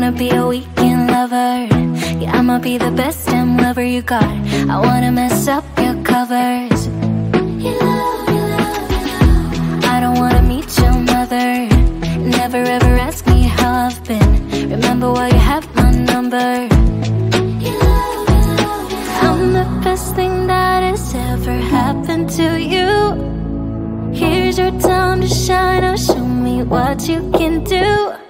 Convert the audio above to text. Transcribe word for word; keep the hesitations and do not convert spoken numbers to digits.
wanna be a weekend lover. Yeah, I'ma be the best damn lover you got. I wanna mess up your covers. You love, you love, you love. I don't wanna meet your mother. Never ever ask me how I've been. Remember why you have my number. You love, you love, you love. I'm the best thing that has ever happened to you. Here's your time to shine. Now show me what you can do.